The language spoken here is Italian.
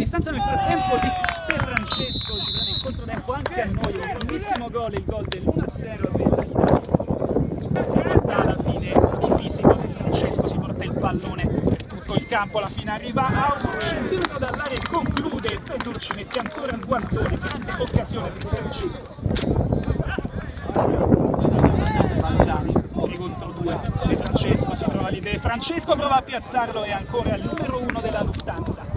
distanza nel frattempo di De Francesco, ci prende il controtempo anche a noi, un grandissimo gol, il gol dell'1-0 dell'Italia. Difficoltà alla fine di fisico, De Francesco si porta il pallone per tutto il campo, alla fine arriva a un centimetro dall'area e conclude, Petr ci mette ancora il guantone, grande occasione di De Francesco. Balzani, 3 contro 2, De Francesco si trova lì, De Francesco prova a piazzarlo e ancora il numero 1 della Lufthansa.